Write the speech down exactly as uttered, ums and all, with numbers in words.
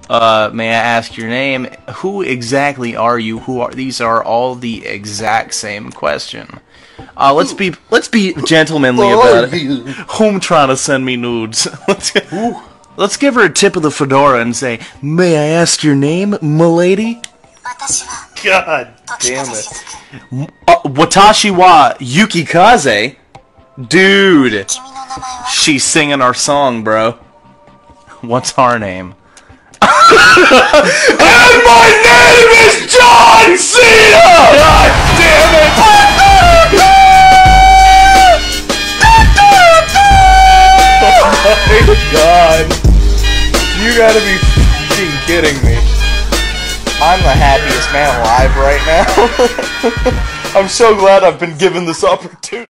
Uh, may I ask your name? Who exactly are you? Who are these? Are all the exact same question? Uh, let's be let's be gentlemanly about it. Whom trying to send me nudes? let's let's give her a tip of the fedora and say, "May I ask your name, mlady?" God damn it! Uh, Watashi wa Yukikaze, dude. She's singing our song, bro. What's our name? And my name is John Cena! God damn it! Oh my god. You gotta be fucking kidding me. I'm the happiest man alive right now. I'm so glad I've been given this opportunity.